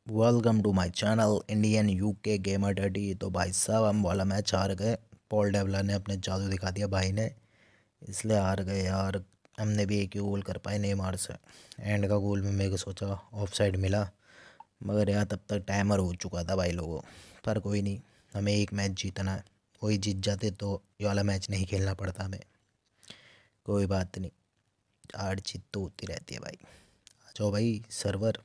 Welcome to my channel Indian UK gamer daddy. तो भाई साहब हम वाला मैच हार गए। पॉल डेवलर ने अपने जादू दिखा दिया भाई ने, इसलिए हार गए यार। हमने भी एक ही गोल कर पाए नेमार से। एंड का गोल में मेरे को सोचा ऑफ साइड मिला, मगर यार तब तक टाइमर हो चुका था भाई लोगों। पर कोई नहीं, हमें एक मैच जीतना है। वही जीत जाते तो ये वाला मैच नहीं खेलना पड़ता हमें। कोई बात नहीं, हार जीत तो होती रहती है भाई। आ जाओ भाई सर्वर,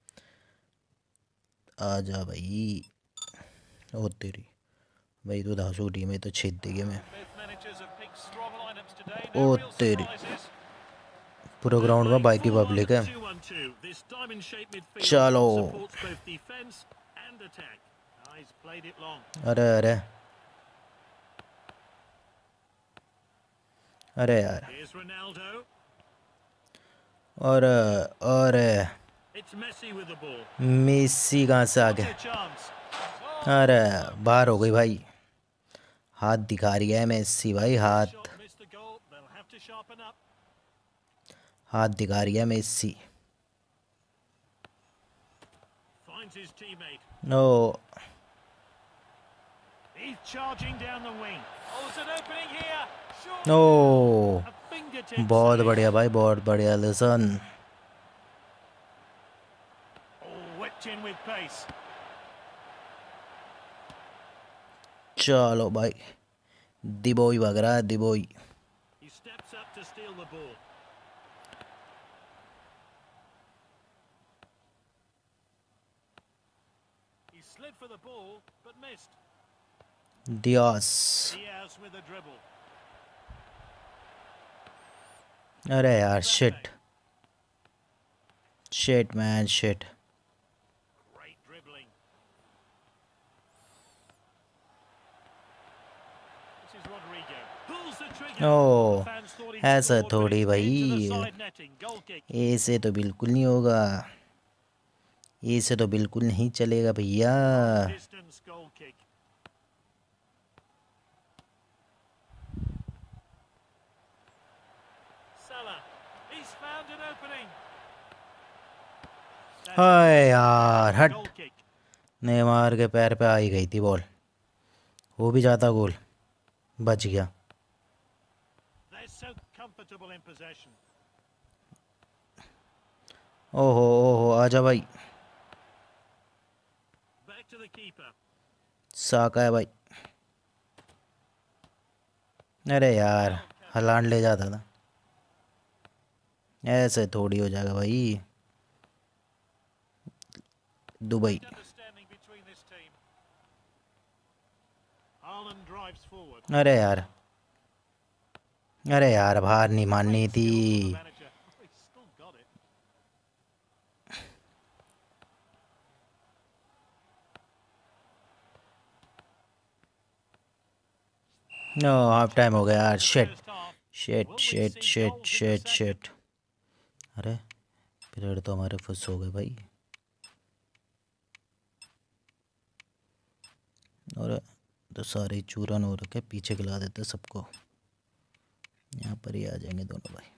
आ जा भाई। ओ तेरी, भाई तो धांसू टीम है तो छेद देगी मैं। ओ तेरी, पूरे ग्राउंड में बाइक की पब्लिक है। चलो, अरे अरे अरे यार, और मेसी कहाँ से आ गया? अरे बाहर हो गई भाई। हाथ दिखा रही है मेसी भाई, हाथ हाथ दिखा रही है मेसी। नो, नो, बहुत बढ़िया भाई, बहुत बढ़िया। लिसन, चलो भाई, दिबोई भाग रहा है, दिबोई। दियास, अरे यार शिट, शिट मैन शिट। ओ, ऐसा थोड़ी भाई, ऐसे तो बिल्कुल नहीं होगा, ऐसे तो बिल्कुल नहीं चलेगा भैया। हाय यार हट, नेमार के पैर पे आई गई थी बॉल, वो भी जाता गोल, बच गया। ओहो ओहो, आजा भाई, साका है भाई। अरे यार, हलांड ले जाता था, ऐसे थोड़ी हो जाएगा भाई। दुबई, अरे यार, अरे यार बाहर नहीं माननी थी। नो, हाफ टाइम हो गया यार। Shit shit shit shit shit shit. अरे प्लेयर तो हमारे फुस हो गए भाई। और तो सारे चूरन हो रखे, पीछे खिला देते सबको। यहाँ पर ही आ जाएंगे दोनों भाई।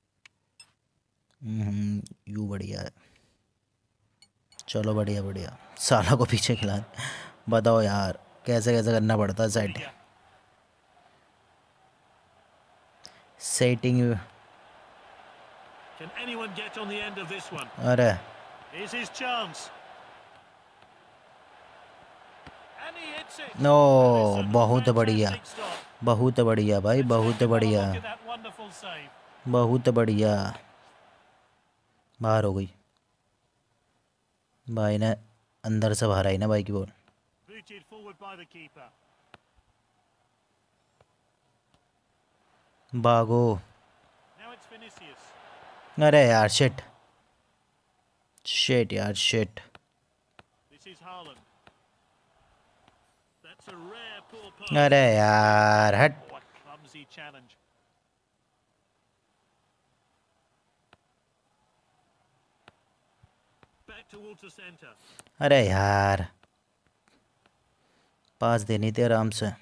यू बढ़िया है, चलो बढ़िया बढ़िया। साला को पीछे खिला दे। बताओ यार, कैसे कैसे करना पड़ता है सेट, सेटिंग। अरे नो, बहुत बढ़िया, बहुत बढ़िया भाई, बहुत बढ़िया, बहुत बढ़िया। बाहर हो गई भाई ने, अंदर से बाहर आई ना भाई की बॉल। भागो, अरे यार शिट, शिट यार शिट। अरे यार हट, अरे यार पास देनी थी आराम से।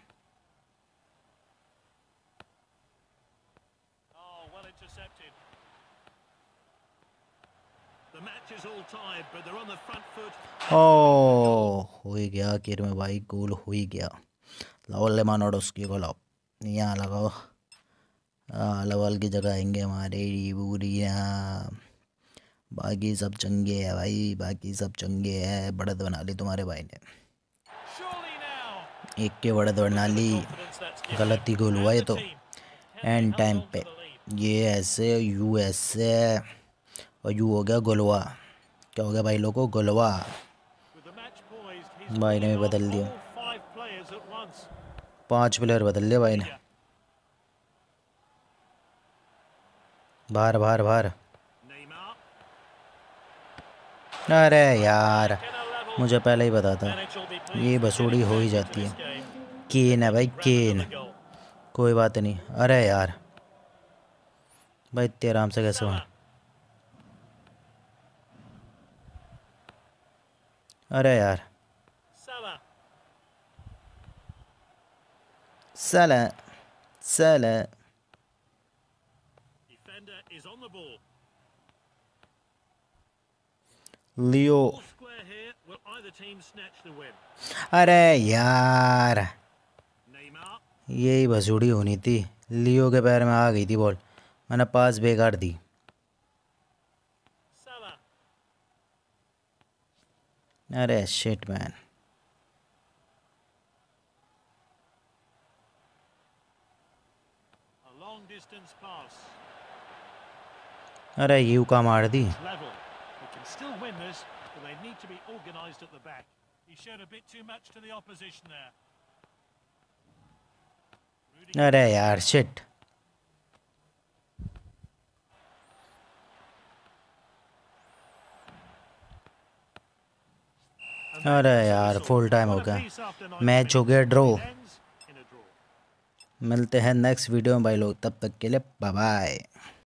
ओ हो ही गया आखिर में भाई, गोल हो ही गया। लाओ लेमानोडोस्की को लाओ, यहाँ लगाओ। लवल की जगह आएंगे हमारे बूरिया। बाकी सब चंगे है भाई, बाकी सब चंगे है। बढ़त बना ली तुम्हारे भाई ने, एक के बढ़त बना ली। गलती गोल हुआ ये तो एंड टाइम पे। ये ऐसे यू ऐसे और यू हो गया गोलवा। क्या हो गया भाई लोगों, गोलवा। भाई ने भी बदल दिया, 5 प्लेयर बदल दिया भाई ने। बाहर बाहर बाहर। अरे यार, मुझे पहले ही पता था ये बसूड़ी हो ही जाती है। केन है भाई, केन। कोई बात नहीं। अरे यार भाई, इतने आराम से कैसे हुआ। अरे यार, साला साला। लियो। अरे यार, यही भसूड़ी होनी थी। लियो के पैर में आ गई थी बॉल, मैंने पास बेकार दी। अरे शिट मैन। अरे यू का मार दी। अरे यार शिट। अरे यार, फुल टाइम हो गया, मैच हो गया ड्रॉ। मिलते हैं नेक्स्ट वीडियो में भाई लोग, तब तक के लिए बाय बाय।